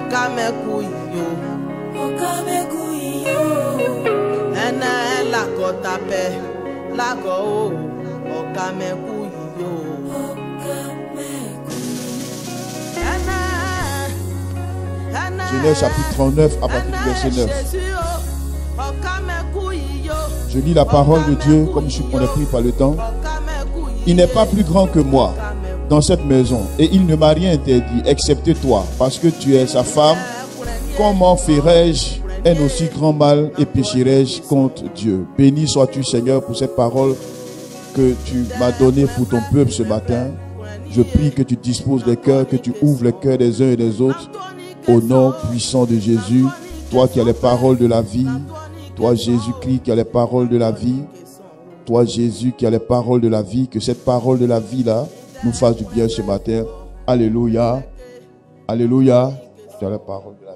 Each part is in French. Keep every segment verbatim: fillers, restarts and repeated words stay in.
Okameku yo. Okameku yo. Ena la kotape. La go. Okameku yo. Okameku. Ena. Genèse chapitre trente-neuf à partir du verset neuf. Je lis la parole de Dieu comme je suis pris par le temps. Il n'est pas plus grand que moi dans cette maison et il ne m'a rien interdit excepté toi parce que tu es sa femme. Comment ferais-je un aussi grand mal et pécherais-je contre Dieu? Béni sois-tu Seigneur pour cette parole que tu m'as donnée pour ton peuple ce matin. Je prie que tu disposes les cœurs, que tu ouvres les cœurs des uns et des autres au nom puissant de Jésus. Toi qui as les paroles de la vie, toi Jésus-Christ qui as les paroles de la vie, toi Jésus qui as les paroles de la vie, que cette parole de la vie là nous fasse du bien ce matin. Alléluia. Alléluia. Tu as les paroles de la vie.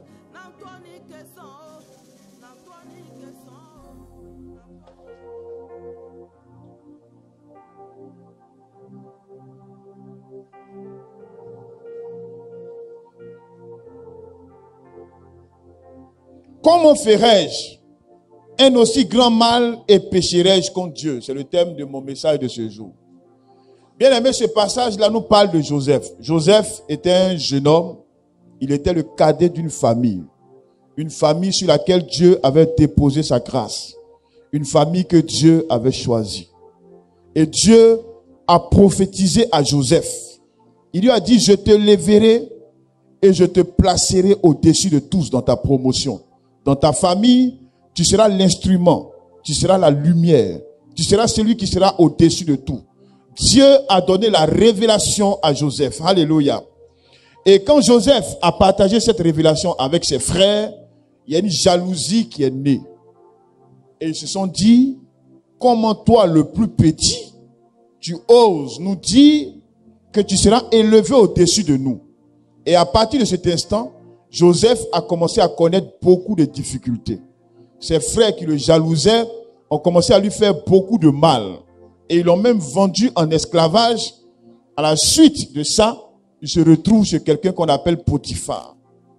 Comment ferais-je un aussi grand mal et pécherais-je contre Dieu? C'est le thème de mon message de ce jour. Bien aimé, ce passage-là nous parle de Joseph. Joseph était un jeune homme. Il était le cadet d'une famille. Une famille sur laquelle Dieu avait déposé sa grâce. Une famille que Dieu avait choisie. Et Dieu a prophétisé à Joseph. Il lui a dit, je te lèverai et je te placerai au-dessus de tous dans ta promotion. Dans ta famille, tu seras l'instrument, tu seras la lumière, tu seras celui qui sera au-dessus de tout. Dieu a donné la révélation à Joseph. Alléluia. Et quand Joseph a partagé cette révélation avec ses frères, il y a une jalousie qui est née. Et ils se sont dit, comment toi, le plus petit, tu oses nous dire que tu seras élevé au-dessus de nous. Et à partir de cet instant, Joseph a commencé à connaître beaucoup de difficultés. Ses frères qui le jalousaient ont commencé à lui faire beaucoup de mal. Et ils l'ont même vendu en esclavage. À la suite de ça, il se retrouve chez quelqu'un qu'on appelle Potiphar.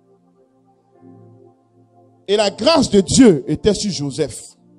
Et la grâce de Dieu était sur Joseph.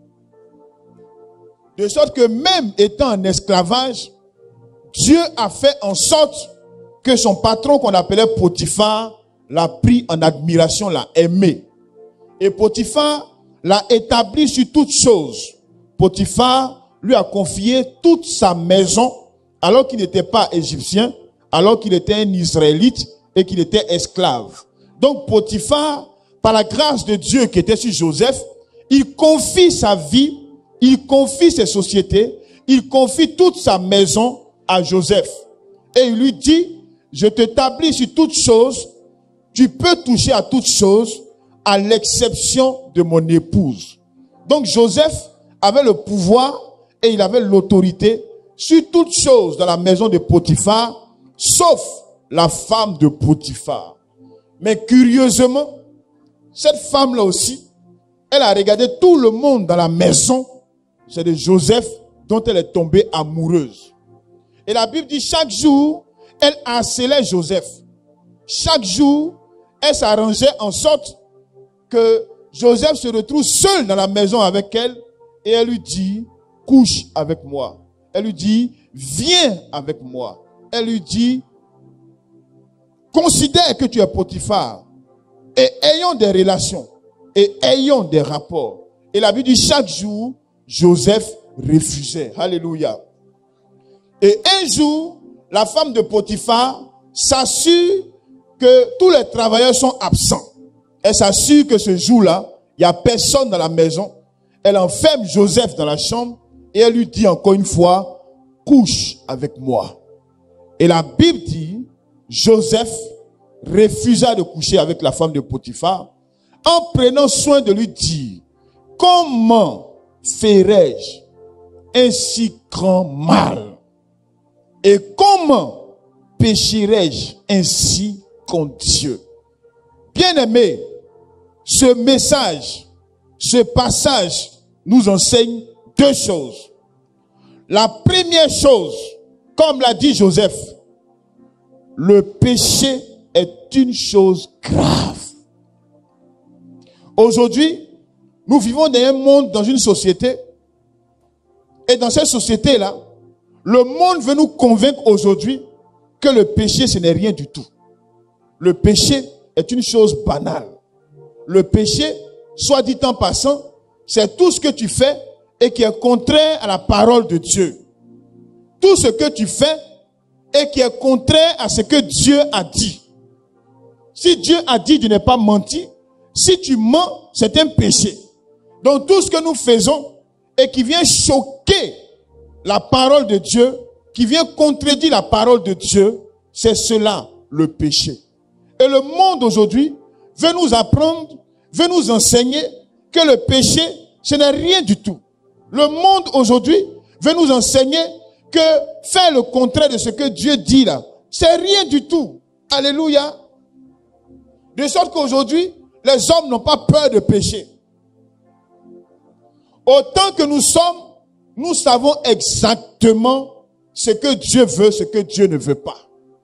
De sorte que même étant en esclavage, Dieu a fait en sorte que son patron qu'on appelait Potiphar l'a pris en admiration, l'a aimé. Et Potiphar l'a établi sur toutes choses. Potiphar lui a confié toute sa maison, alors qu'il n'était pas égyptien, alors qu'il était un Israélite et qu'il était esclave. Donc Potiphar, par la grâce de Dieu qui était sur Joseph, il confie sa vie, il confie ses sociétés, il confie toute sa maison à Joseph. Et il lui dit, je t'établis sur toutes choses. Tu peux toucher à toutes choses, à l'exception de mon épouse. Donc Joseph avait le pouvoir et il avait l'autorité sur toutes choses dans la maison de Potiphar, sauf la femme de Potiphar. Mais curieusement, cette femme-là aussi, elle a regardé tout le monde dans la maison. C'est de Joseph dont elle est tombée amoureuse. Et la Bible dit, chaque jour, elle harcelait Joseph. Chaque jour, elle s'arrangeait en sorte que Joseph se retrouve seul dans la maison avec elle et elle lui dit, couche avec moi. Elle lui dit, viens avec moi. Elle lui dit, considère que tu es Potiphar et ayons des relations et ayons des rapports. Et la Bible dit, chaque jour, Joseph refusait. Alléluia. Et un jour, la femme de Potiphar s'assure que tous les travailleurs sont absents. Elle s'assure que ce jour-là, il n'y a personne dans la maison. Elle enferme Joseph dans la chambre et elle lui dit encore une fois, couche avec moi. Et la Bible dit, Joseph refusa de coucher avec la femme de Potiphar en prenant soin de lui dire, comment ferais-je un si grand mal? Et comment pécherais-je ainsi contre Dieu? Bien-aimé, ce message, ce passage nous enseigne deux choses. La première chose, comme l'a dit Joseph, le péché est une chose grave. Aujourd'hui, nous vivons dans un monde, dans une société. Et dans cette société-là, le monde veut nous convaincre aujourd'hui que le péché, ce n'est rien du tout. Le péché est une chose banale. Le péché, soit dit en passant, c'est tout ce que tu fais et qui est contraire à la parole de Dieu. Tout ce que tu fais et qui est contraire à ce que Dieu a dit. Si Dieu a dit de ne pas mentir, si tu mens, c'est un péché. Donc tout ce que nous faisons et qui vient choquer la parole de Dieu, qui vient contredire la parole de Dieu, c'est cela le péché. Et le monde aujourd'hui veut nous apprendre, veut nous enseigner que le péché, ce n'est rien du tout. Le monde aujourd'hui veut nous enseigner que faire le contraire de ce que Dieu dit là, c'est rien du tout. Alléluia. De sorte qu'aujourd'hui, les hommes n'ont pas peur de pécher. Autant que nous sommes, nous savons exactement ce que Dieu veut, ce que Dieu ne veut pas.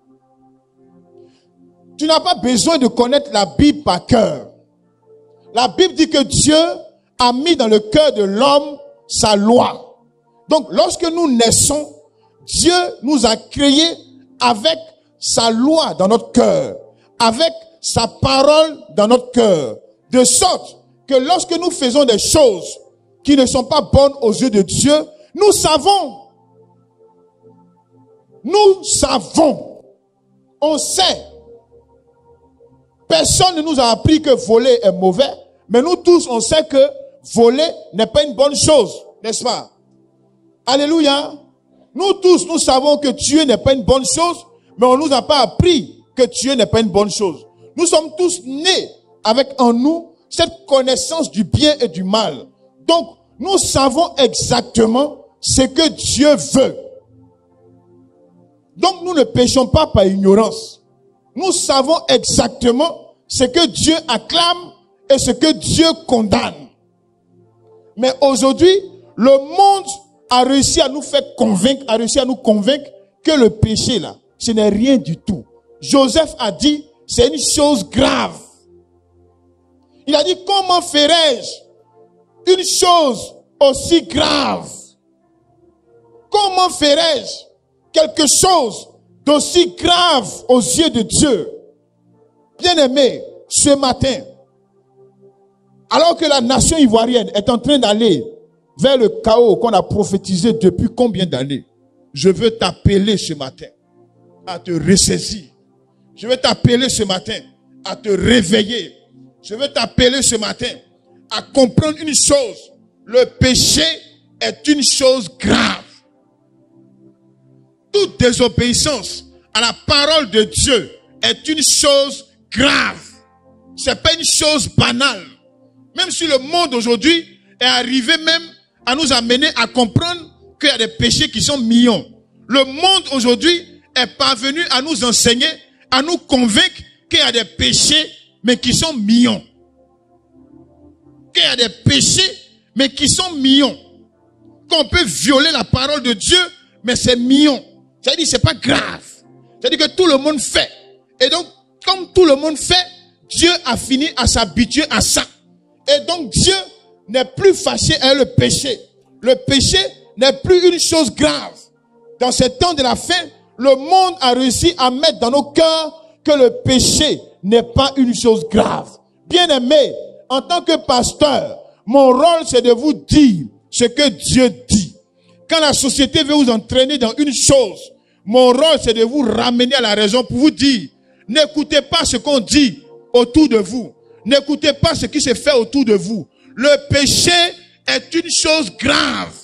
Tu n'as pas besoin de connaître la Bible par cœur. La Bible dit que Dieu a mis dans le cœur de l'homme sa loi. Donc, lorsque nous naissons, Dieu nous a créés avec sa loi dans notre cœur, avec sa parole dans notre cœur, de sorte que lorsque nous faisons des choses qui ne sont pas bonnes aux yeux de Dieu, nous savons. Nous savons. On sait. Personne ne nous a appris que voler est mauvais, mais nous tous, on sait que voler n'est pas une bonne chose, n'est-ce pas? Alléluia. Nous tous, nous savons que tuer n'est pas une bonne chose, mais on ne nous a pas appris que tuer n'est pas une bonne chose. Nous sommes tous nés avec en nous cette connaissance du bien et du mal. Donc, nous savons exactement ce que Dieu veut. Donc, nous ne péchons pas par ignorance. Nous savons exactement ce que Dieu acclame et ce que Dieu condamne. Mais aujourd'hui, le monde a réussi à nous faire convaincre, a réussi à nous convaincre que le péché là, ce n'est rien du tout. Joseph a dit, c'est une chose grave. Il a dit, comment ferais-je une chose aussi grave? Comment ferais-je quelque chose d'aussi grave aux yeux de Dieu? Bien-aimé, ce matin, alors que la nation ivoirienne est en train d'aller vers le chaos qu'on a prophétisé depuis combien d'années, je veux t'appeler ce matin à te ressaisir. Je veux t'appeler ce matin à te réveiller. Je veux t'appeler ce matin à comprendre une chose. Le péché est une chose grave. Toute désobéissance à la parole de Dieu est une chose grave. C'est pas une chose banale. Même si le monde aujourd'hui est arrivé même à nous amener à comprendre qu'il y a des péchés qui sont mignons. Le monde aujourd'hui est parvenu à nous enseigner, à nous convaincre qu'il y a des péchés mais qui sont mignons. Qu'il y a des péchés mais qui sont mignons. Qu'on peut violer la parole de Dieu mais c'est mignon. C'est-à-dire c'est pas grave. C'est-à-dire que tout le monde fait. Et donc, comme tout le monde fait, Dieu a fini à s'habituer à ça. Et donc, Dieu n'est plus fâché avec le péché. Le péché n'est plus une chose grave. Dans ce temps de la fin, le monde a réussi à mettre dans nos cœurs que le péché n'est pas une chose grave. Bien-aimé, en tant que pasteur, mon rôle c'est de vous dire ce que Dieu dit. Quand la société veut vous entraîner dans une chose, mon rôle c'est de vous ramener à la raison pour vous dire, n'écoutez pas ce qu'on dit autour de vous. N'écoutez pas ce qui se fait autour de vous. Le péché est une chose grave.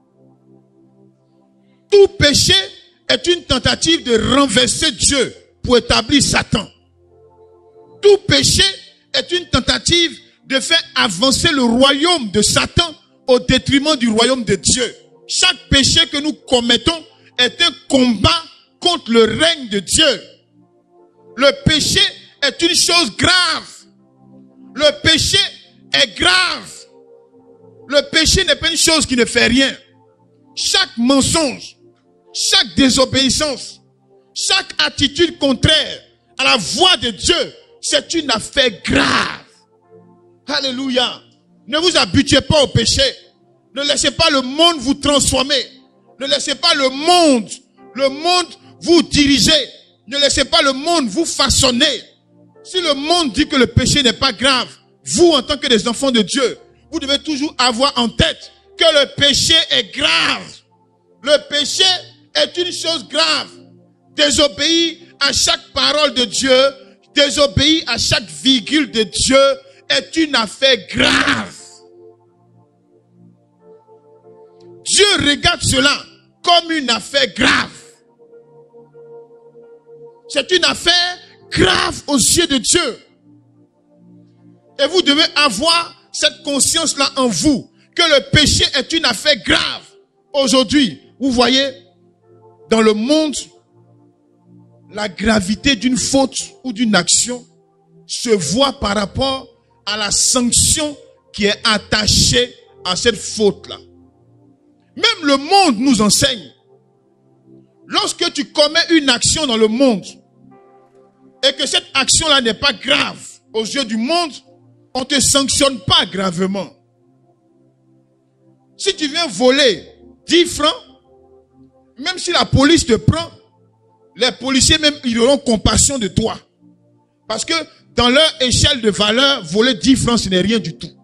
Tout péché est une tentative de renverser Dieu pour établir Satan. Tout péché est une tentative de faire avancer le royaume de Satan au détriment du royaume de Dieu. Chaque péché que nous commettons est un combat contre le règne de Dieu. Le péché est une chose grave. Le péché est grave. Le péché n'est pas une chose qui ne fait rien. Chaque mensonge, chaque désobéissance, chaque attitude contraire à la voix de Dieu, c'est une affaire grave. Alléluia. Ne vous habituez pas au péché. Ne laissez pas le monde vous transformer. Ne laissez pas le monde, le monde vous diriger. Ne laissez pas le monde vous façonner. Si le monde dit que le péché n'est pas grave, vous, en tant que des enfants de Dieu, vous devez toujours avoir en tête que le péché est grave. Le péché est une chose grave. Désobéir à chaque parole de Dieu, désobéir à chaque virgule de Dieu est une affaire grave. Dieu regarde cela comme une affaire grave. C'est une affaire grave aux yeux de Dieu. Et vous devez avoir cette conscience-là en vous, que le péché est une affaire grave. Aujourd'hui, vous voyez, dans le monde, la gravité d'une faute ou d'une action se voit par rapport à la sanction qui est attachée à cette faute-là. Même le monde nous enseigne. Lorsque tu commets une action dans le monde et que cette action-là n'est pas grave aux yeux du monde, on ne te sanctionne pas gravement. Si tu viens voler dix francs, même si la police te prend, les policiers même, ils auront compassion de toi. Parce que dans leur échelle de valeur, voler dix francs, ce n'est rien du tout.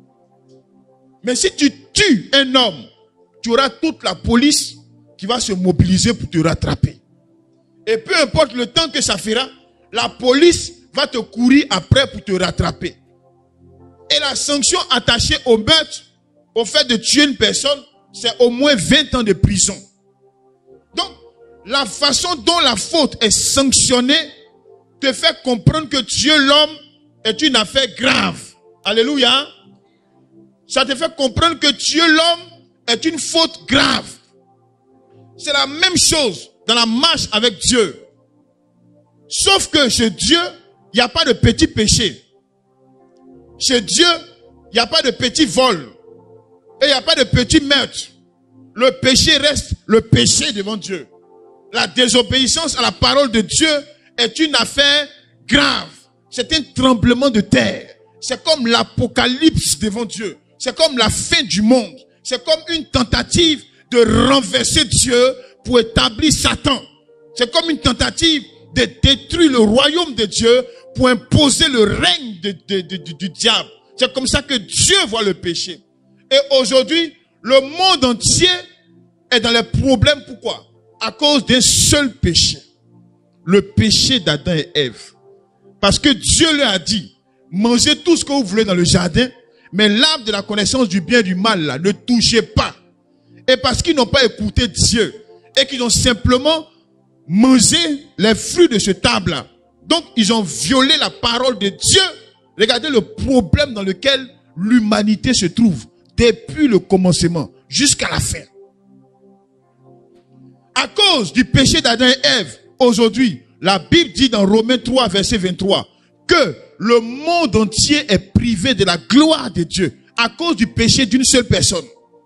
Mais si tu tues un homme, tu auras toute la police qui va se mobiliser pour te rattraper. Et peu importe le temps que ça fera, la police va te courir après pour te rattraper. Et la sanction attachée au meurtre, au fait de tuer une personne, c'est au moins vingt ans de prison. Donc, la façon dont la faute est sanctionnée te fait comprendre que tuer l'homme est une affaire grave. Alléluia. Ça te fait comprendre que tuer l'homme est une faute grave. C'est la même chose dans la marche avec Dieu. Sauf que chez Dieu, il n'y a pas de petit péché. Chez Dieu, il n'y a pas de petit vol. Et il n'y a pas de petit meurtre. Le péché reste le péché devant Dieu. La désobéissance à la parole de Dieu est une affaire grave. C'est un tremblement de terre. C'est comme l'apocalypse devant Dieu. C'est comme la fin du monde. C'est comme une tentative de renverser Dieu pour établir Satan. C'est comme une tentative de détruire le royaume de Dieu pour imposer le règne de, de, de, de, du diable. C'est comme ça que Dieu voit le péché. Et aujourd'hui, le monde entier est dans les problèmes. Pourquoi? À cause d'un seul péché. Le péché d'Adam et Ève. Parce que Dieu leur a dit, mangez tout ce que vous voulez dans le jardin, mais l'arbre de la connaissance du bien et du mal, là, ne touchez pas. Et parce qu'ils n'ont pas écouté Dieu, et qu'ils ont simplement mangé les fruits de ce arbre-là, donc ils ont violé la parole de Dieu. Regardez le problème dans lequel l'humanité se trouve, depuis le commencement jusqu'à la fin. À cause du péché d'Adam et Ève, aujourd'hui, la Bible dit dans Romains trois, verset vingt-trois, que le monde entier est privé de la gloire de Dieu à cause du péché d'une seule personne.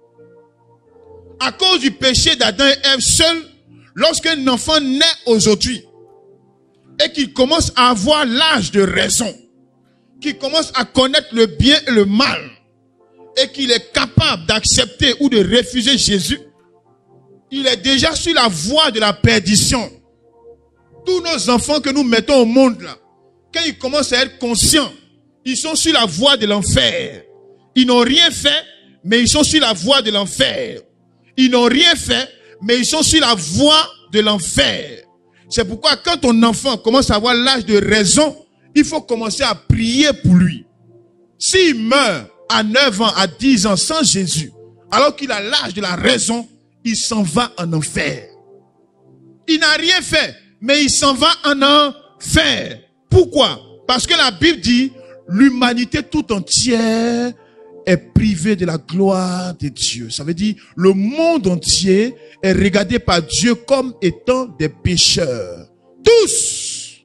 À cause du péché d'Adam et Ève seul, lorsqu'un enfant naît aujourd'hui et qu'il commence à avoir l'âge de raison, qu'il commence à connaître le bien et le mal, et qu'il est capable d'accepter ou de refuser Jésus, il est déjà sur la voie de la perdition. Tous nos enfants que nous mettons au monde là, quand ils commencent à être conscients, ils sont sur la voie de l'enfer. Ils n'ont rien fait, mais ils sont sur la voie de l'enfer. Ils n'ont rien fait, mais ils sont sur la voie de l'enfer. C'est pourquoi quand ton enfant commence à avoir l'âge de raison, il faut commencer à prier pour lui. S'il meurt à neuf ans, à dix ans sans Jésus, alors qu'il a l'âge de la raison, il s'en va en enfer. Il n'a rien fait, mais il s'en va en enfer. Pourquoi? Parce que la Bible dit, l'humanité tout entière est privée de la gloire de Dieu. Ça veut dire, le monde entier est regardé par Dieu comme étant des pécheurs. Tous,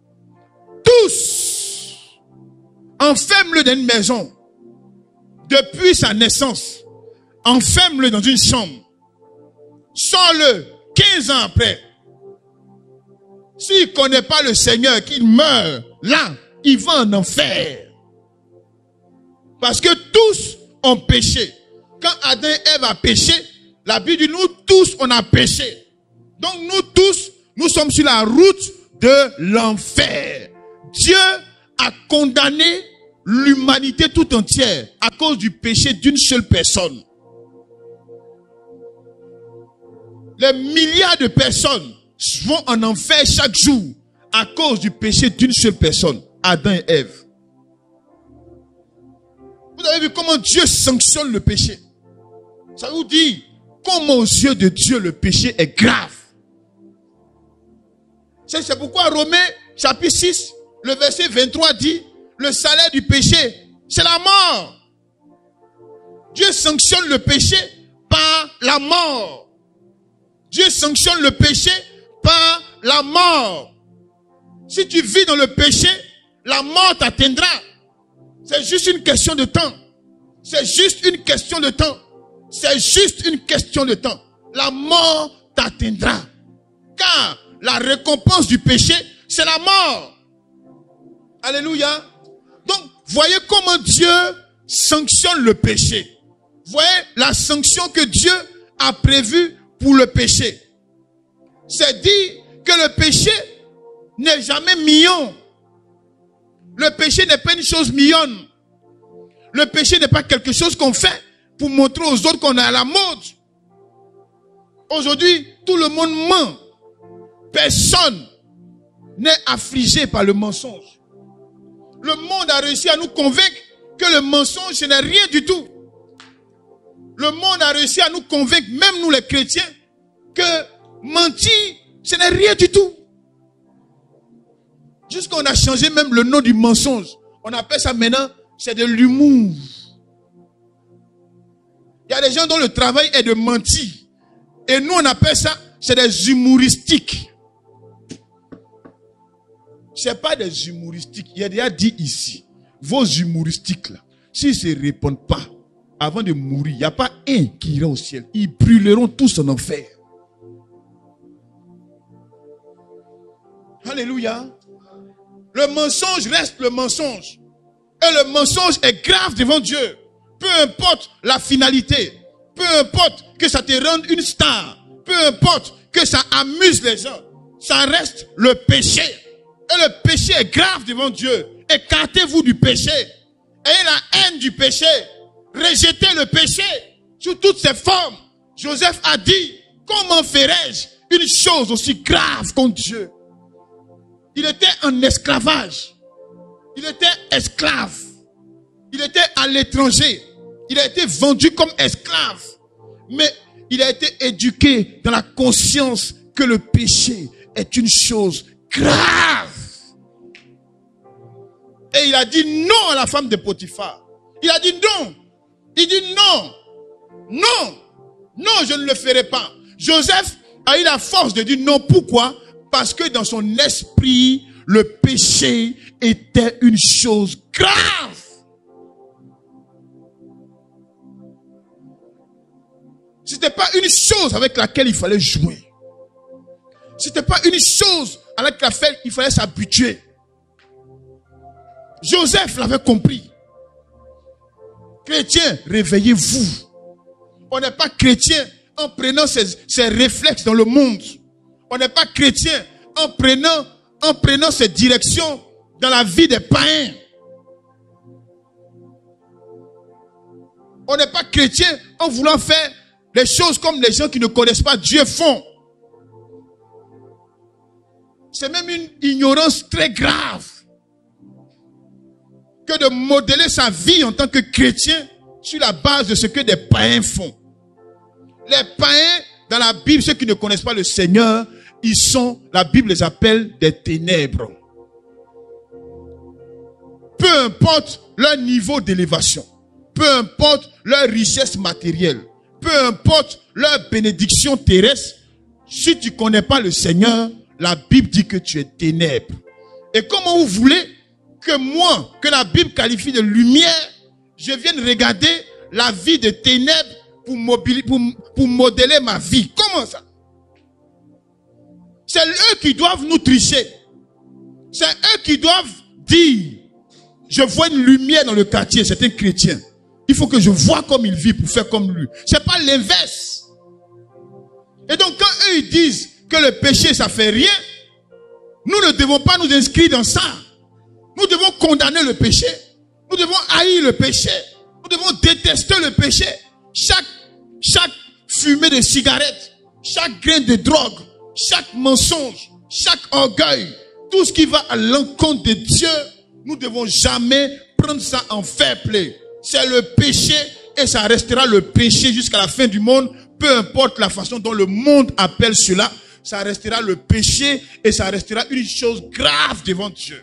tous, enferme-le dans une maison. Depuis sa naissance, enferme-le dans une chambre. Sors-le quinze ans après. S'il ne connaît pas le Seigneur, qu'il meurt là, il va en enfer. Parce que tous ont péché. Quand Adam et Ève a péché, la Bible dit nous tous on a péché. Donc nous tous, nous sommes sur la route de l'enfer. Dieu a condamné l'humanité tout entière à cause du péché d'une seule personne. Les milliards de personnes vont en enfer chaque jour à cause du péché d'une seule personne, Adam et Ève. Vous avez vu comment Dieu sanctionne le péché. Ça vous dit comment aux yeux de Dieu le péché est grave. C'est pourquoi Romains chapitre six, le verset vingt-trois dit, le salaire du péché, c'est la mort. Dieu sanctionne le péché par la mort. Dieu sanctionne le péché par la mort. Si tu vis dans le péché, la mort t'atteindra. C'est juste une question de temps. C'est juste une question de temps. C'est juste une question de temps. La mort t'atteindra. Car la récompense du péché, c'est la mort. Alléluia. Donc, voyez comment Dieu sanctionne le péché. Voyez la sanction que Dieu a prévue pour le péché. C'est dit que le péché n'est jamais mignon. Le péché n'est pas une chose mignonne. Le péché n'est pas quelque chose qu'on fait pour montrer aux autres qu'on est à la mode. Aujourd'hui, tout le monde ment. Personne n'est affligé par le mensonge. Le monde a réussi à nous convaincre que le mensonge, ce n'est rien du tout. Le monde a réussi à nous convaincre, même nous les chrétiens, que mentir, ce n'est rien du tout. Jusqu'on a changé même le nom du mensonge. On appelle ça maintenant, c'est de l'humour. Il y a des gens dont le travail est de mentir. Et nous, on appelle ça, c'est des humoristiques. C'est pas des humoristiques. Il y a déjà dit ici, vos humoristiques là, s'ils ne se répondent pas, avant de mourir, il n'y a pas un qui ira au ciel. Ils brûleront tous en enfer. Alléluia. Le mensonge reste le mensonge. Et le mensonge est grave devant Dieu. Peu importe la finalité. Peu importe que ça te rende une star. Peu importe que ça amuse les gens. Ça reste le péché. Et le péché est grave devant Dieu. Écartez-vous du péché. Ayez la haine du péché. Rejetez le péché sous toutes ses formes. Joseph a dit, comment ferais-je une chose aussi grave contre Dieu? Il était en esclavage. Il était esclave. Il était à l'étranger. Il a été vendu comme esclave. Mais il a été éduqué dans la conscience que le péché est une chose grave. Et il a dit non à la femme de Potiphar. Il a dit non. Il dit non. Non. Non, je ne le ferai pas. Joseph a eu la force de dire non. Pourquoi? Parce que dans son esprit, le péché était une chose grave. C'était pas une chose avec laquelle il fallait jouer. C'était pas une chose avec laquelle il fallait s'habituer. Joseph l'avait compris. Chrétiens, réveillez-vous. On n'est pas chrétien en prenant ses, ses réflexes dans le monde. On n'est pas chrétien en prenant, en prenant ses directions dans la vie des païens. On n'est pas chrétien en voulant faire les choses comme les gens qui ne connaissent pas Dieu font. C'est même une ignorance très grave que de modeler sa vie en tant que chrétien sur la base de ce que des païens font. Les païens, dans la Bible, ceux qui ne connaissent pas le Seigneur, ils sont, la Bible les appelle des ténèbres. Peu importe leur niveau d'élévation, peu importe leur richesse matérielle, peu importe leur bénédiction terrestre, si tu ne connais pas le Seigneur, la Bible dit que tu es ténèbres. Et comment vous voulez que moi, que la Bible qualifie de lumière, je vienne regarder la vie de ténèbres pour, mobili- pour, pour modeler ma vie? Comment ça? C'est eux qui doivent nous tricher. C'est eux qui doivent dire je vois une lumière dans le quartier, c'est un chrétien. Il faut que je vois comme il vit pour faire comme lui. C'est pas l'inverse. Et donc quand eux ils disent que le péché ça fait rien, nous ne devons pas nous inscrire dans ça. Nous devons condamner le péché. Nous devons haïr le péché. Nous devons détester le péché. Chaque, chaque fumée de cigarette, chaque grain de drogue, chaque mensonge, chaque orgueil, tout ce qui va à l'encontre de Dieu, nous ne devons jamais prendre ça en fair play. C'est le péché et ça restera le péché jusqu'à la fin du monde. Peu importe la façon dont le monde appelle cela, ça restera le péché et ça restera une chose grave devant Dieu.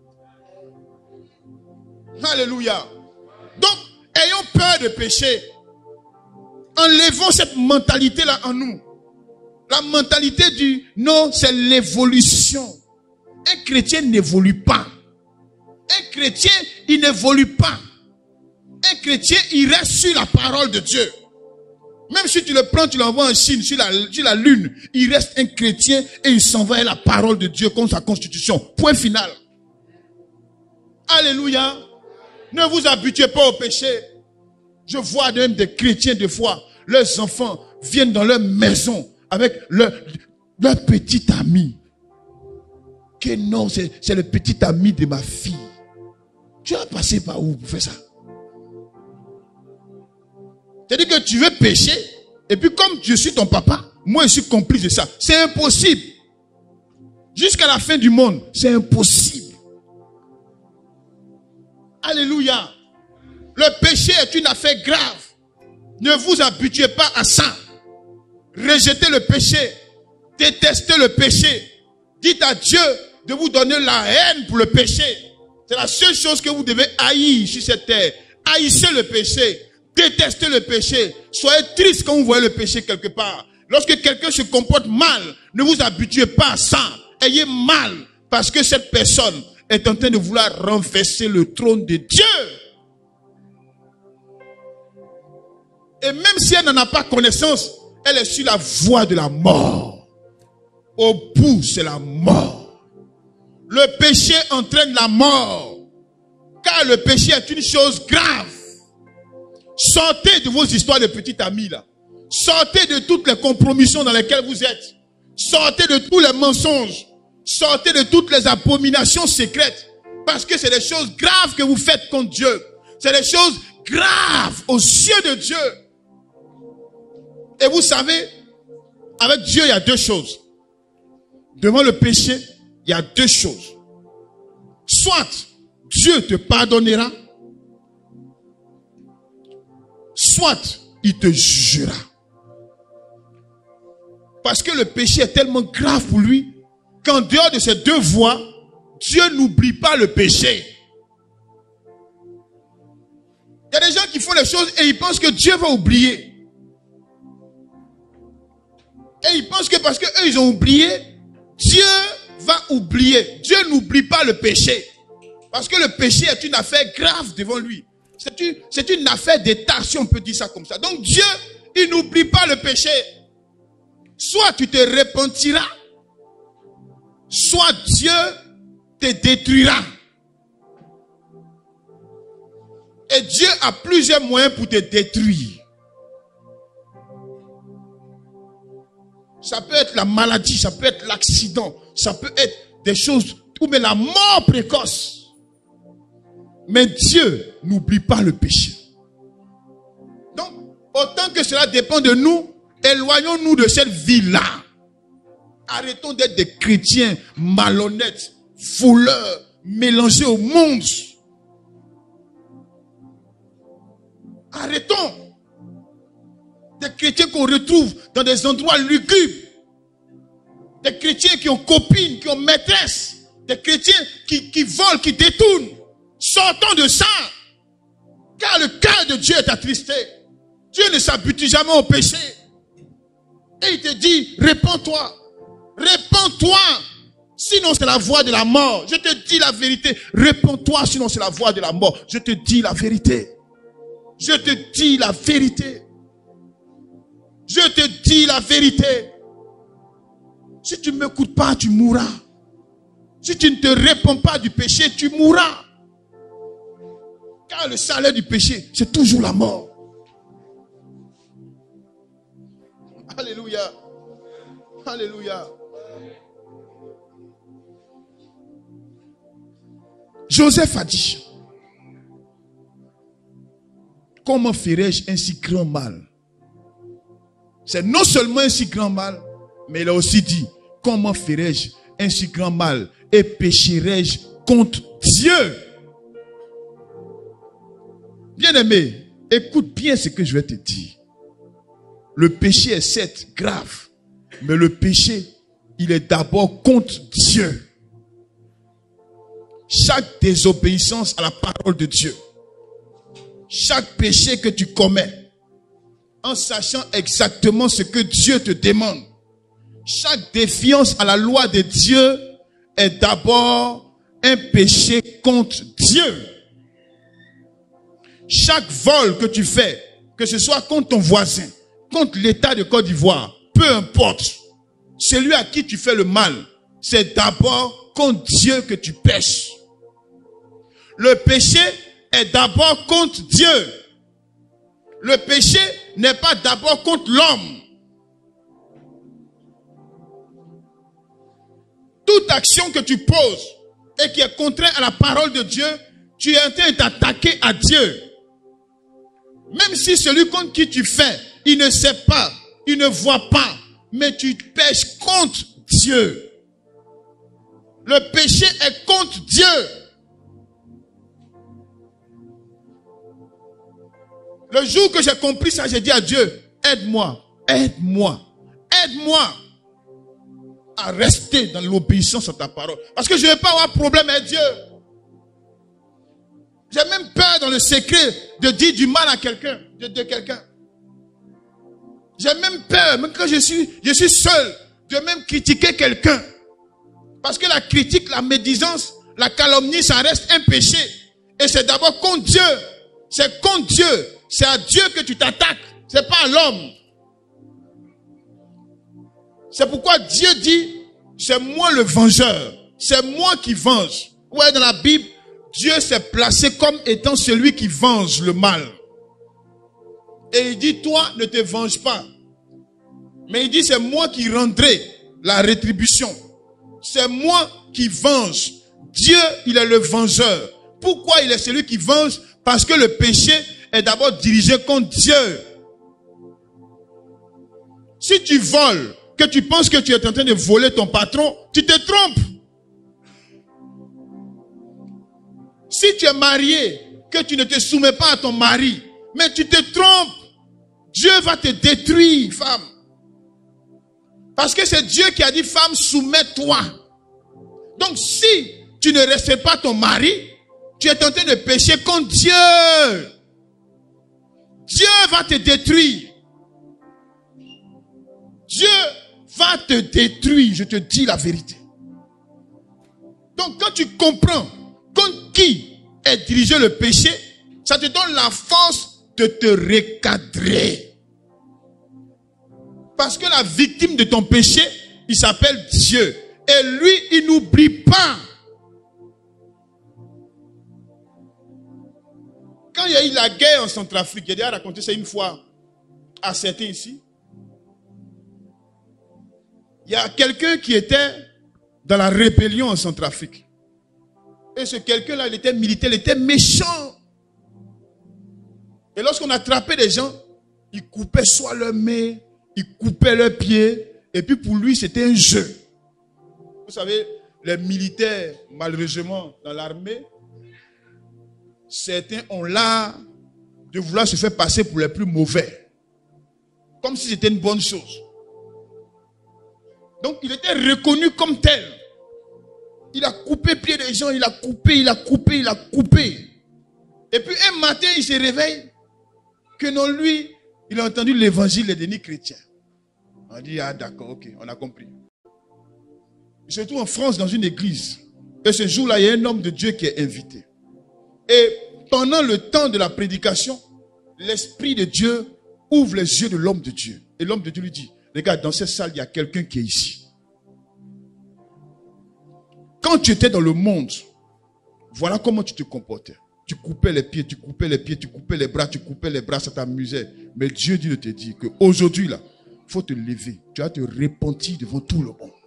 Alléluia. Donc, ayons peur de péché. Enlevons cette mentalité-là en nous. La mentalité du non, c'est l'évolution. Un chrétien n'évolue pas. Un chrétien, il n'évolue pas. Un chrétien, il reste sur la parole de Dieu. Même si tu le prends, tu l'envoies en Chine, sur la, sur la lune, il reste un chrétien et il s'en va à la parole de Dieu comme sa constitution. Point final. Alléluia. Ne vous habituez pas au péché. Je vois même des chrétiens des fois, leurs enfants viennent dans leur maison avec leur, leur petit ami. Que non, c'est, c'est le petit ami de ma fille. Tu vas passer par où pour faire ça? C'est-à-dire que tu veux pécher, et puis comme je suis ton papa, moi je suis complice de ça. C'est impossible. Jusqu'à la fin du monde, c'est impossible. Alléluia. Le péché est une affaire grave. Ne vous habituez pas à ça. Rejetez le péché. Détestez le péché. Dites à Dieu de vous donner la haine pour le péché. C'est la seule chose que vous devez haïr sur cette terre. Haïssez le péché. Détestez le péché. Soyez triste quand vous voyez le péché quelque part. Lorsque quelqu'un se comporte mal, ne vous habituez pas à ça. Ayez mal parce que cette personne est en train de vouloir renverser le trône de Dieu. Et même si elle n'en a pas connaissance, elle est sur la voie de la mort. Au bout, c'est la mort. Le péché entraîne la mort. Car le péché est une chose grave. Sortez de vos histoires de petits amis là. Sortez de toutes les compromissions dans lesquelles vous êtes. Sortez de tous les mensonges. Sortez de toutes les abominations secrètes. Parce que c'est des choses graves que vous faites contre Dieu. C'est des choses graves aux yeux de Dieu. Et vous savez, avec Dieu, il y a deux choses. Devant le péché, il y a deux choses. Soit Dieu te pardonnera, soit il te jugera. Parce que le péché est tellement grave pour lui qu'en dehors de ces deux voies, Dieu n'oublie pas le péché. Il y a des gens qui font les choses et ils pensent que Dieu va oublier. Et ils pensent que parce que eux ils ont oublié, Dieu va oublier. Dieu n'oublie pas le péché. Parce que le péché est une affaire grave devant lui. C'est une, c'est une affaire d'État, si on peut dire ça comme ça. Donc Dieu, il n'oublie pas le péché. Soit tu te repentiras, soit Dieu te détruira. Et Dieu a plusieurs moyens pour te détruire. Ça peut être la maladie, ça peut être l'accident, ça peut être des choses, ou même la mort précoce. Mais Dieu n'oublie pas le péché. Donc, autant que cela dépend de nous, éloignons-nous de cette vie-là. Arrêtons d'être des chrétiens malhonnêtes, voleurs, mélangés au monde. Arrêtons. Des chrétiens qu'on retrouve dans des endroits lugubres. Des chrétiens qui ont copines, qui ont maîtresses. Des chrétiens qui, qui volent, qui détournent. Sortons de ça. Car le cœur de Dieu est attristé. Dieu ne s'habitue jamais au péché. Et il te dit, répands-toi. Répands-toi. Sinon c'est la voie de la mort. Je te dis la vérité. Répands-toi, sinon c'est la voie de la mort. Je te dis la vérité. Je te dis la vérité. Je te dis la vérité. Si tu ne m'écoutes pas, tu mourras. Si tu ne te réponds pas du péché, tu mourras. Car le salaire du péché, c'est toujours la mort. Alléluia. Alléluia. Joseph a dit, comment ferais-je un si grand mal? C'est non seulement un si grand mal, mais il a aussi dit, comment ferais-je un si grand mal et pécherais-je contre Dieu? Bien-aimé, écoute bien ce que je vais te dire. Le péché est certes grave, mais le péché, il est d'abord contre Dieu. Chaque désobéissance à la parole de Dieu, chaque péché que tu commets, en sachant exactement ce que Dieu te demande, chaque défiance à la loi de Dieu est d'abord un péché contre Dieu. Chaque vol que tu fais, que ce soit contre ton voisin, contre l'État de Côte d'Ivoire, peu importe, celui à qui tu fais le mal, c'est d'abord contre Dieu que tu pêches. Le péché est d'abord contre Dieu. Le péché n'est pas d'abord contre l'homme. Toute action que tu poses et qui est contraire à la parole de Dieu, tu es en train de t'attaquer à Dieu. Même si celui contre qui tu fais, il ne sait pas, il ne voit pas, mais tu pèches contre Dieu. Le péché est contre Dieu. Le jour que j'ai compris ça, j'ai dit à Dieu, aide-moi, aide-moi, aide-moi à rester dans l'obéissance à ta parole. Parce que je ne vais pas avoir problème avec Dieu. J'ai même peur dans le secret de dire du mal à quelqu'un, de, de quelqu'un. J'ai même peur, même quand je suis, je suis seul, de même critiquer quelqu'un. Parce que la critique, la médisance, la calomnie, ça reste un péché. Et c'est d'abord contre Dieu. C'est contre Dieu. C'est à Dieu que tu t'attaques. C'est pas à l'homme. C'est pourquoi Dieu dit, c'est moi le vengeur. C'est moi qui venge. Ouais, dans la Bible, Dieu s'est placé comme étant celui qui venge le mal. Et il dit, toi, ne te venge pas. Mais il dit, c'est moi qui rendrai la rétribution. C'est moi qui venge. Dieu, il est le vengeur. Pourquoi il est celui qui venge? Parce que le péché est d'abord dirigé contre Dieu. Si tu voles, que tu penses que tu es en train de voler ton patron, tu te trompes. Si tu es marié, que tu ne te soumets pas à ton mari, mais tu te trompes, Dieu va te détruire, femme. Parce que c'est Dieu qui a dit, femme, soumets-toi. Donc si tu ne respectes pas ton mari, tu es en train de pécher contre Dieu. Dieu va te détruire. Dieu va te détruire, je te dis la vérité. Donc quand tu comprends contre qui est dirigé le péché, ça te donne la force de te recadrer. Parce que la victime de ton péché, il s'appelle Dieu. Et lui, il n'oublie pas. Quand il y a eu la guerre en Centrafrique, j'ai déjà raconté ça une fois à certains ici. Il y a quelqu'un qui était dans la rébellion en Centrafrique. Et ce quelqu'un-là, il était militaire, il était méchant. Et lorsqu'on attrapait des gens, il coupait soit leurs mains, il coupait leurs pieds. Et puis pour lui, c'était un jeu. Vous savez, les militaires, malheureusement, dans l'armée, certains ont l'art de vouloir se faire passer pour les plus mauvais. Comme si c'était une bonne chose. Donc il était reconnu comme tel. Il a coupé pied des gens, il a coupé, il a coupé, il a coupé. Et puis un matin, il se réveille que non, lui, il a entendu l'évangile des dénis chrétiens. On dit, ah d'accord, ok, on a compris. Il se trouve en France dans une église. Et ce jour-là, il y a un homme de Dieu qui est invité. Et pendant le temps de la prédication, l'Esprit de Dieu ouvre les yeux de l'homme de Dieu. Et l'homme de Dieu lui dit, regarde, dans cette salle, il y a quelqu'un qui est ici. Quand tu étais dans le monde, voilà comment tu te comportais. Tu coupais les pieds, tu coupais les pieds, tu coupais les bras, tu coupais les bras, ça t'amusait. Mais Dieu dit de te dire qu'aujourd'hui, là, il faut te lever. Tu vas te repentir devant tout le monde.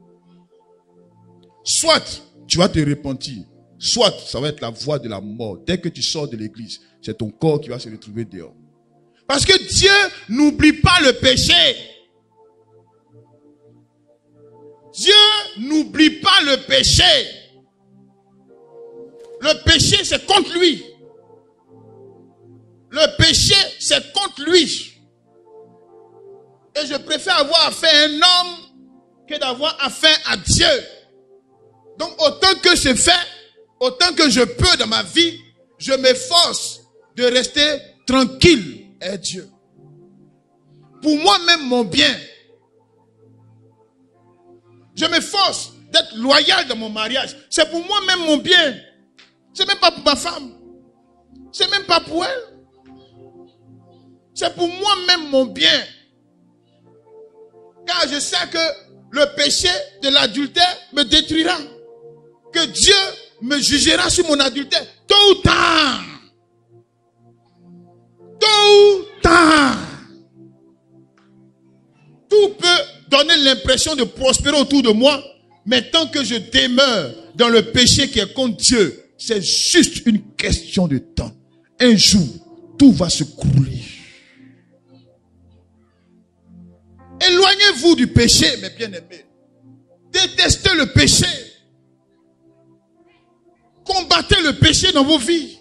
Soit tu vas te repentir, soit ça va être la voie de la mort. Dès que tu sors de l'église, c'est ton corps qui va se retrouver dehors. Parce que Dieu n'oublie pas le péché. Dieu n'oublie pas le péché. Le péché, c'est contre lui. Le péché, c'est contre lui. Et je préfère avoir affaire à un homme que d'avoir affaire à Dieu. Donc, autant que je fais, autant que je peux dans ma vie, je m'efforce de rester tranquille avec Dieu. Pour moi-même, mon bien. Je m'efforce d'être loyal dans mon mariage. C'est pour moi-même mon bien. C'est même pas pour ma femme. C'est même pas pour elle. C'est pour moi-même mon bien. Car je sais que le péché de l'adultère me détruira. Que Dieu me jugera sur mon adultère. Tôt ou tard. Tôt ou tard. Tout peut donner l'impression de prospérer autour de moi. Mais tant que je demeure dans le péché qui est contre Dieu, c'est juste une question de temps. Un jour, tout va se crouler. Éloignez-vous du péché, mes bien-aimés. Détestez le péché. Combattez le péché dans vos vies.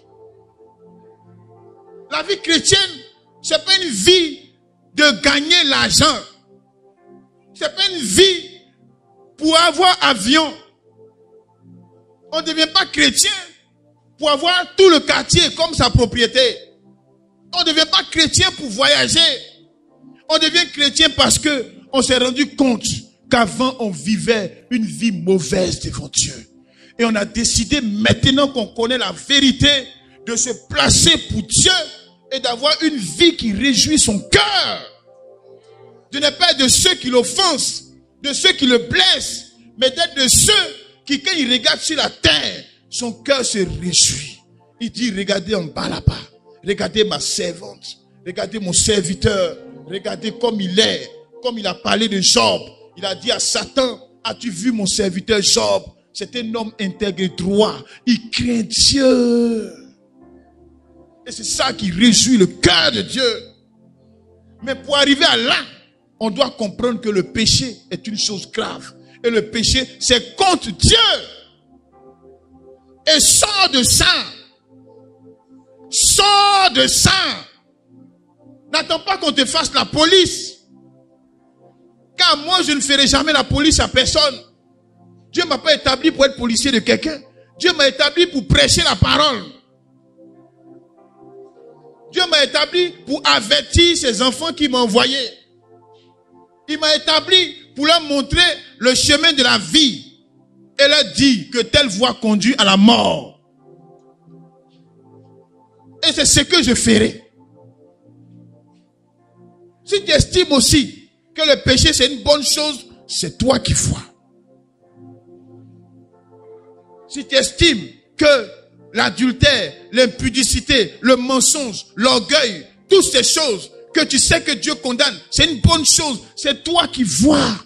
La vie chrétienne, c'est pas une vie de gagner l'argent. C'est pas une vie pour avoir avion. On ne devient pas chrétien pour avoir tout le quartier comme sa propriété. On ne devient pas chrétien pour voyager. On devient chrétien parce que on s'est rendu compte qu'avant on vivait une vie mauvaise devant Dieu. Et on a décidé maintenant qu'on connaît la vérité de se placer pour Dieu et d'avoir une vie qui réjouit son cœur. De ne pas être de ceux qui l'offensent, de ceux qui le blessent, mais d'être de ceux qui, quand il regarde sur la terre, son cœur se réjouit. Il dit, regardez en bas là-bas, regardez ma servante, regardez mon serviteur, regardez comme il est, comme il a parlé de Job. Il a dit à Satan, as-tu vu mon serviteur Job? C'est un homme intègre et droit. Il craint Dieu. Et c'est ça qui réjouit le cœur de Dieu. Mais pour arriver à là, on doit comprendre que le péché est une chose grave. Et le péché, c'est contre Dieu. Et sors de ça. Sors de ça. N'attends pas qu'on te fasse la police. Car moi, je ne ferai jamais la police à personne. Dieu ne m'a pas établi pour être policier de quelqu'un. Dieu m'a établi pour prêcher la parole. Dieu m'a établi pour avertir ses enfants qui m'ont envoyé. Il m'a établi pour leur montrer le chemin de la vie et leur dire que telle voie conduit à la mort. Et c'est ce que je ferai. Si tu estimes aussi que le péché c'est une bonne chose, c'est toi qui vois. Si tu estimes que l'adultère, l'impudicité, le mensonge, l'orgueil, toutes ces choses que tu sais que Dieu condamne, c'est une bonne chose, c'est toi qui vois.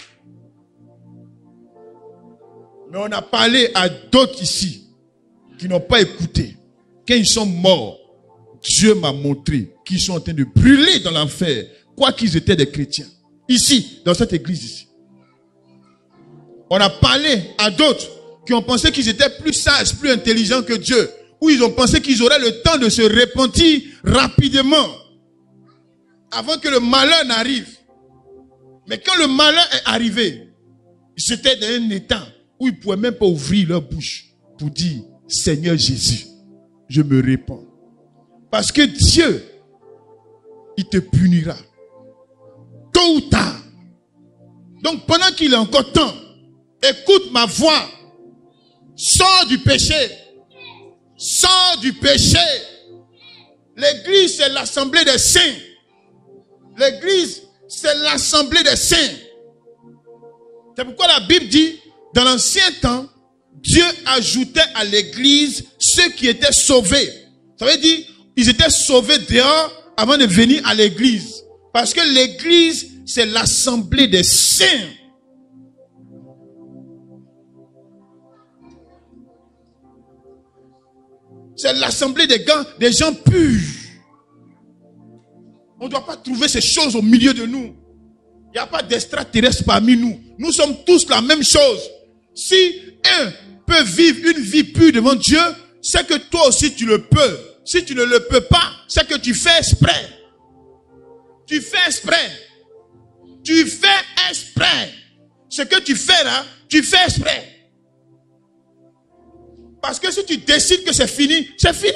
Mais on a parlé à d'autres ici qui n'ont pas écouté. Quand ils sont morts, Dieu m'a montré qu'ils sont en train de brûler dans l'enfer, quoi qu'ils étaient des chrétiens. Ici, dans cette église ici. On a parlé à d'autres qui ont pensé qu'ils étaient plus sages, plus intelligents que Dieu, ou ils ont pensé qu'ils auraient le temps de se repentir rapidement, avant que le malheur n'arrive. Mais quand le malheur est arrivé, ils étaient dans un état où ils ne pouvaient même pas ouvrir leur bouche pour dire, Seigneur Jésus, je me répands. Parce que Dieu, il te punira. Tôt ou tard. Donc pendant qu'il est encore temps, écoute ma voix. Sors du péché. Sors du péché. L'église, c'est l'assemblée des saints. L'église, c'est l'assemblée des saints. C'est pourquoi la Bible dit, dans l'ancien temps, Dieu ajoutait à l'église ceux qui étaient sauvés. Ça veut dire, ils étaient sauvés dehors avant de venir à l'église. Parce que l'église, c'est l'assemblée des saints. C'est l'assemblée des gens, des gens purs. On ne doit pas trouver ces choses au milieu de nous. Il n'y a pas d'extraterrestres parmi nous. Nous sommes tous la même chose. Si un peut vivre une vie pure devant Dieu, c'est que toi aussi tu le peux. Si tu ne le peux pas, c'est que tu fais exprès. Tu fais exprès. Tu fais exprès. Ce que tu fais là, tu fais exprès. Parce que si tu décides que c'est fini, c'est fini.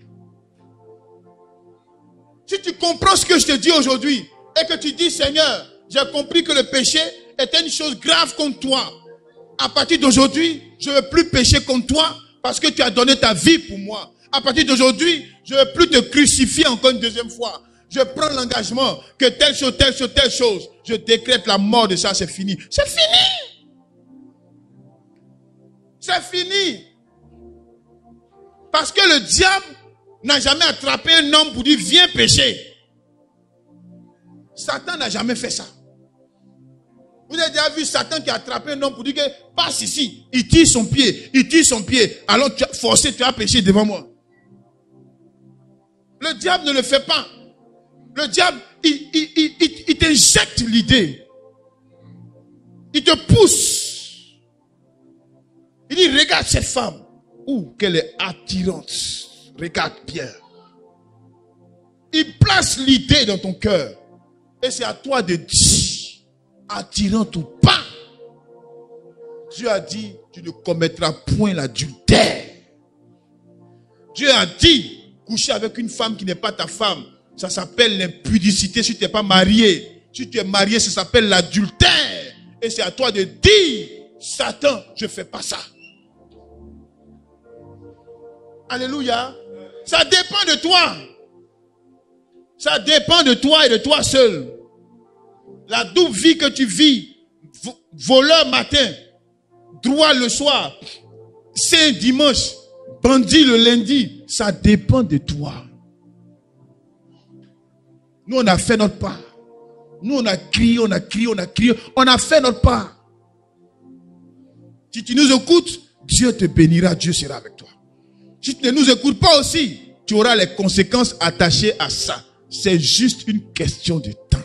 Si tu comprends ce que je te dis aujourd'hui, et que tu dis, Seigneur, j'ai compris que le péché était une chose grave contre toi. À partir d'aujourd'hui, je ne veux plus pécher contre toi, parce que tu as donné ta vie pour moi. À partir d'aujourd'hui, je ne veux plus te crucifier encore une deuxième fois. Je prends l'engagement que telle chose, telle chose, telle chose, je décrète la mort de ça, c'est fini. C'est fini. C'est fini. Parce que le diable n'a jamais attrapé un homme pour dire viens pécher. Satan n'a jamais fait ça. Vous avez déjà vu Satan qui a attrapé un homme pour dire que passe ici. Il tire son pied, il tire son pied. Alors tu as forcé, tu as péché devant moi. Le diable ne le fait pas. Le diable, il, il, il, il, il t'injecte l'idée. Il te pousse. Il dit regarde cette femme. Ouh, qu'elle est attirante. Regarde bien. Il place l'idée dans ton cœur. Et c'est à toi de dire, attirante ou pas. Dieu a dit, tu ne commettras point l'adultère. Dieu a dit, coucher avec une femme qui n'est pas ta femme, ça s'appelle l'impudicité si tu n'es pas marié. Si tu es marié, ça s'appelle l'adultère. Et c'est à toi de dire, Satan, je ne fais pas ça. Alléluia. Ça dépend de toi. Ça dépend de toi et de toi seul. La double vie que tu vis, voleur matin, droit le soir, saint dimanche, bandit le lundi, ça dépend de toi. Nous, on a fait notre part. Nous, on a crié, on a crié, on a crié, on a fait notre part. Si tu nous écoutes, Dieu te bénira, Dieu sera avec toi. Si tu ne nous écoutes pas aussi, tu auras les conséquences attachées à ça. C'est juste une question de temps.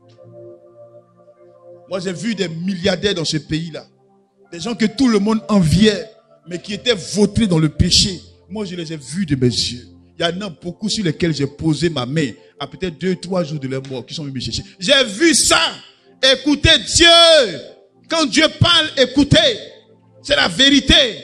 Moi, j'ai vu des milliardaires dans ce pays-là. Des gens que tout le monde enviait, mais qui étaient vautrés dans le péché. Moi, je les ai vus de mes yeux. Il y en a beaucoup sur lesquels j'ai posé ma main à peut-être deux, trois jours de leur mort qui sont venus me chercher. J'ai vu ça. Écoutez Dieu. Quand Dieu parle, écoutez. C'est la vérité.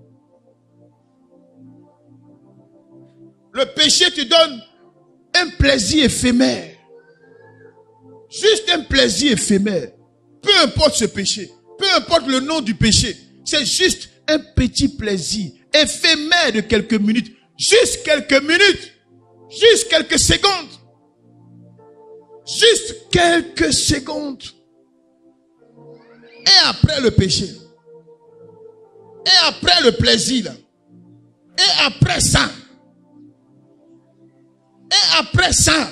Le péché te donne un plaisir éphémère. Juste un plaisir éphémère. Peu importe ce péché. Peu importe le nom du péché. C'est juste un petit plaisir éphémère de quelques minutes. Juste quelques minutes. Juste quelques secondes. Juste quelques secondes. Et après le péché. Et après le plaisir. Là. Et après ça. Et après ça.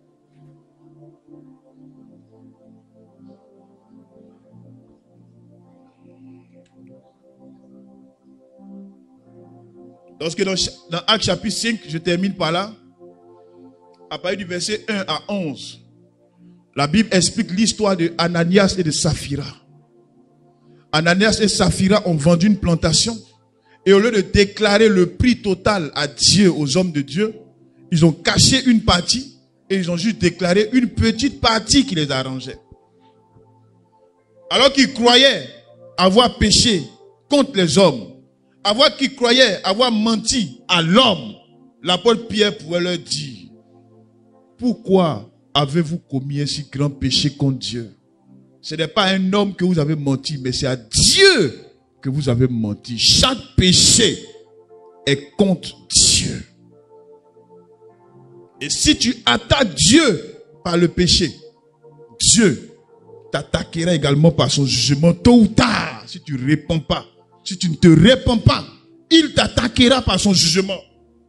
Lorsque dans, dans Actes chapitre cinq, je termine par là, à partir du verset un à onze, la Bible explique l'histoire de Ananias et de Saphira. Ananias et Saphira ont vendu une plantation et au lieu de déclarer le prix total à Dieu, aux hommes de Dieu, ils ont caché une partie et ils ont juste déclaré une petite partie qui les arrangeait. Alors qu'ils croyaient avoir péché contre les hommes, avoir qu'ils croyaient avoir menti à l'homme, l'apôtre Pierre pouvait leur dire, pourquoi avez-vous commis un si grand péché contre Dieu? Ce n'est pas un homme que vous avez menti, mais c'est à Dieu que vous avez menti. Chaque péché est contre Dieu. Et si tu attaques Dieu par le péché, Dieu t'attaquera également par son jugement tôt ou tard. Si tu ne réponds pas, si tu ne te réponds pas, il t'attaquera par son jugement.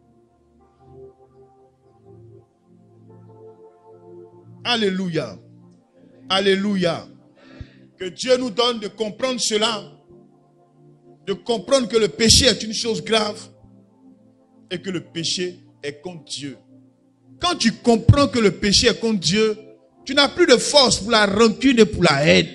Alléluia. Alléluia. Que Dieu nous donne de comprendre cela. De comprendre que le péché est une chose grave. Et que le péché est contre Dieu. Quand tu comprends que le péché est contre Dieu, tu n'as plus de force pour la rancune et pour la haine.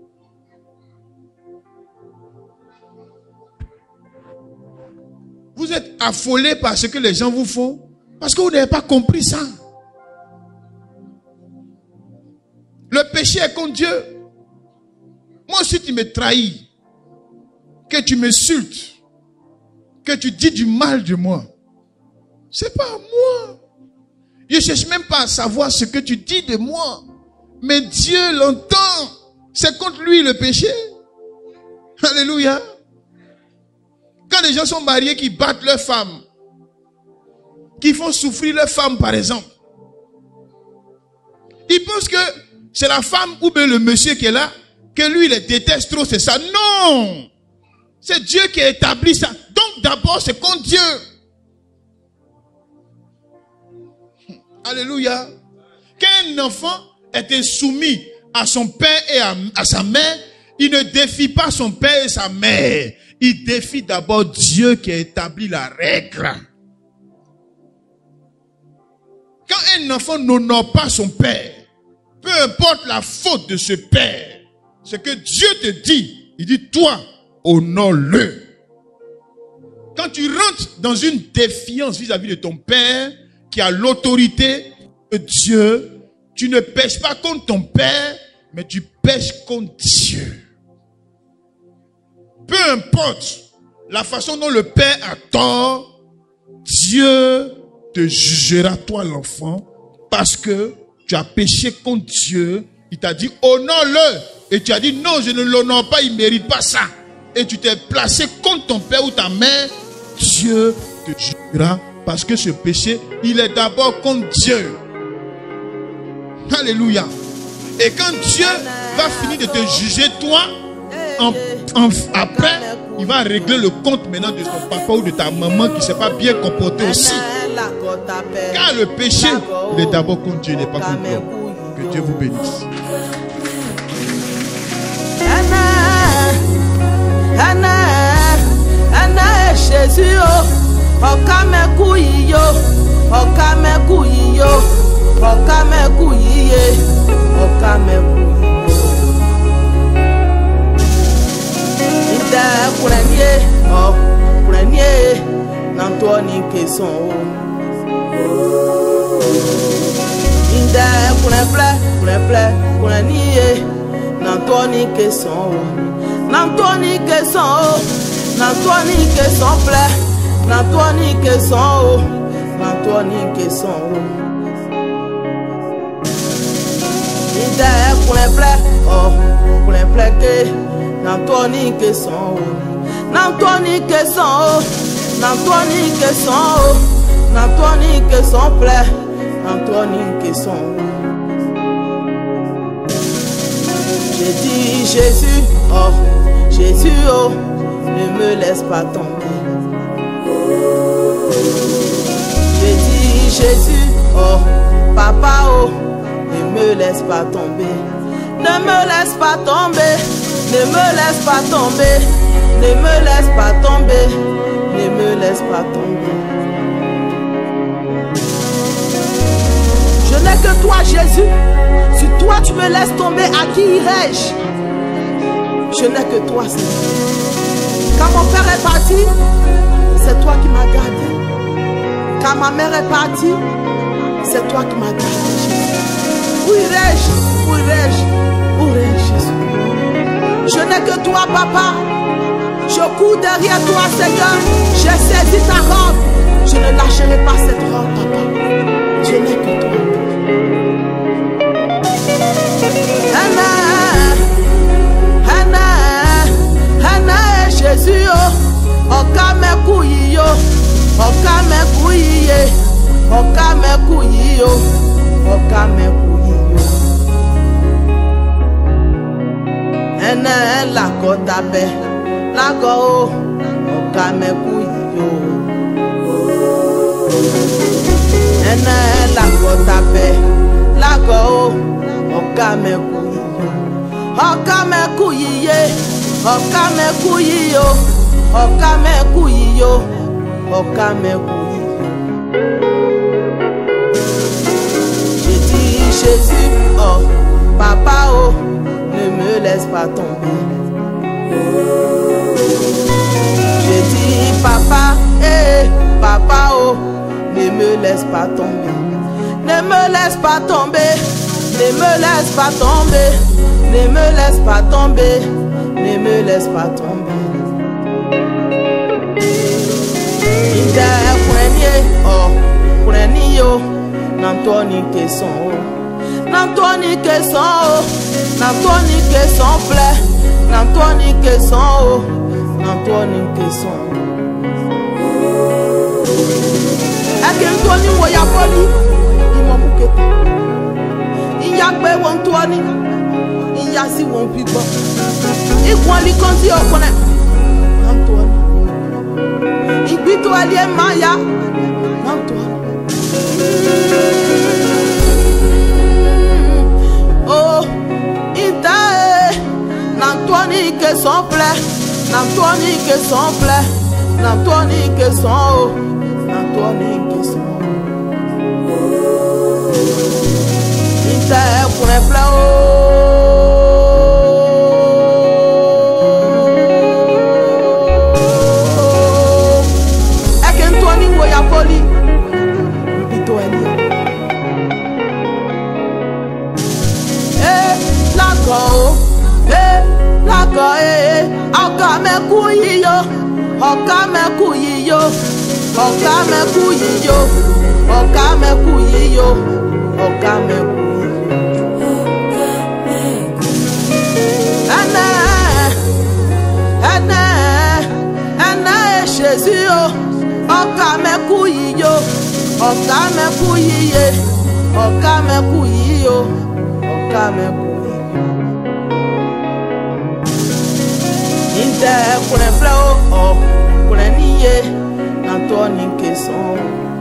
Vous êtes affolés par ce que les gens vous font parce que vous n'avez pas compris ça. Le péché est contre Dieu. Moi, si tu me trahis, que tu m'insultes, que tu dis du mal de moi, c'est pas à moi. Je ne cherche même pas à savoir ce que tu dis de moi. Mais Dieu l'entend. C'est contre lui le péché. Alléluia. Quand les gens sont mariés qui battent leurs femmes, qui font souffrir leurs femmes par exemple, ils pensent que c'est la femme ou bien le monsieur qui est là, que lui il les déteste trop, c'est ça. Non! C'est Dieu qui a établi ça. Donc d'abord c'est contre Dieu. Alléluia. Quand un enfant est soumis à son père et à, à sa mère, il ne défie pas son père et sa mère. Il défie d'abord Dieu qui a établi la règle. Quand un enfant n'honore pas son père, peu importe la faute de ce père, ce que Dieu te dit, il dit toi, honore-le. Quand tu rentres dans une défiance vis-à-vis de ton père, qui a l'autorité de Dieu, tu ne pèches pas contre ton père, mais tu pèches contre Dieu. Peu importe la façon dont le père a tort, Dieu te jugera, toi l'enfant, parce que tu as péché contre Dieu. Il t'a dit honore-le. Et tu as dit non, je ne l'honore pas, il ne mérite pas ça. Et tu t'es placé contre ton père ou ta mère. Dieu te jugera parce que ce péché, il est d'abord contre Dieu. Alléluia. Et quand Dieu va finir de te juger toi, en, en, après, il va régler le compte maintenant de ton papa ou de ta maman qui ne s'est pas bien comporté aussi. Car le péché, il est d'abord contre Dieu, il n'est pas contre l'homme. Que Dieu vous bénisse. Jésus, okameku iyo, okameku iyo, okameku iye, okameku iyo. Inde kurenie, oh kurenie, n'antoni keson. Inde kurenple, kurenple, kurenie, n'antoni keson, n'antoni keson. N'Antoine que son plaît, n'Antoine que son haut, n'Antoine que son haut. Il est pour les plaies, oh, pour les plaies que n'Antoine que son haut, n'Antoine que son haut, n'Antoine que son haut, n'Antoine que son plaît, n'Antoine que son haut. J'ai dit Jésus, oh, Jésus, oh. Ne me laisse pas tomber. J'ai dit Jésus, oh, papa, oh, ne me laisse pas tomber. Ne me laisse pas tomber. Ne me laisse pas tomber. Ne me laisse pas tomber. Ne me laisse pas tomber. Je n'ai que toi, Jésus. Si toi tu me laisses tomber, à qui irai-je? Je n'ai que toi, Seigneur. Quand mon père est parti, c'est toi qui m'as gardé. Quand ma mère est partie, c'est toi qui m'as gardé, Jésus. Où irai-je? Où irai-je? Où irai-je, Jésus? Je n'ai que toi, papa. Je cours derrière toi, Seigneur. J'ai saisi ta robe. Je ne lâcherai pas cette robe, papa. Je n'ai que toi. Anna, Anna, Anna. Jésus, oh, okameku iyo, okameku iye, okameku iyo, okameku iyo. Ene la kotabe, la go, Okameku yo. Ene la kotape, la go. Okameku yo. Okameku ye. Okameku yo. Okameku yo. Okameku yo. J'ai dit Jésus, oh, papa, oh, ne me laisse pas tomber. J'ai dit papa, eh, papa, oh, ne me laisse pas tomber. Ne me laisse pas tomber. Ne me laisse pas tomber. Ne me laisse pas tomber. Ne me laisse pas tomber. Inde prenez, oh, prenez yo. N'antoni que son oh. N'antoni que son oh. N'antoni que son plaît. N'antoni que son oh. N'antoni que son. Eke Ntoni wo ya poli. Imo mukete. Iya gbe wo Ntoni. Iya si wo pigbo. Ikwan li konti okone. Ntoni. Igbito ali e maya. Ntoni. Oh, ita N'antoni que son plaît, N'antoni que son plaît, N'antoni que son oh, N'antoni que son. Ita pour un plaît oh. Eke Ntoni wo ya poli. Okameku yo, Okameku yo, Okameku yo, Okameku yo, Okameku yo. Ana, ana, ana Jésus yo, Okameku yo, Okameku ye, Okameku yo, Okameku. Inde kune flow oh kune niye N'antoni que son.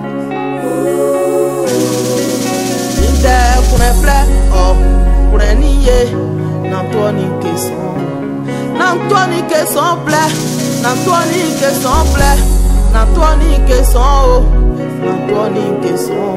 Inde kune flow oh kune niye N'antoni que son. N'antoni que son plaît. N'antoni que son plaît. N'antoni que son oh. N'antoni que son.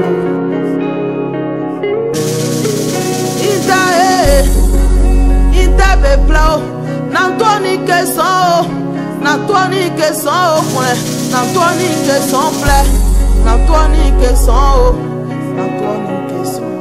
Inde eh Inde be flow. N'antoni que son, N'antoni que son, N'antoni que son plaît, N'antoni que son, N'antoni que son.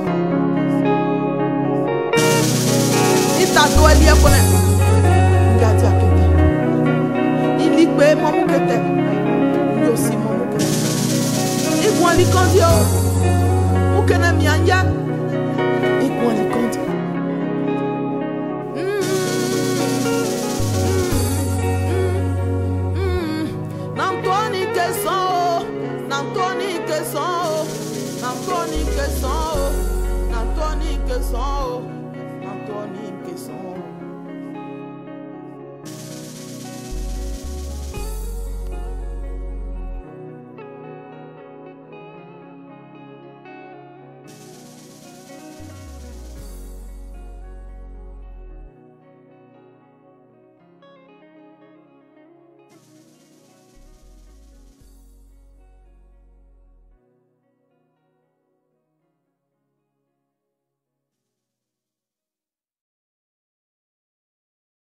Il t'a doit lier pour les. Il a dit à quelqu'un. Il dit que mon mouquette, lui aussi mon mouquette. Il voit les conditions. Mouquette n'a mis un yann. Il voit les conditions. N'antoni que son, N'antoni que son, N'antoni que son, N'antoni que son, N'antoni que son.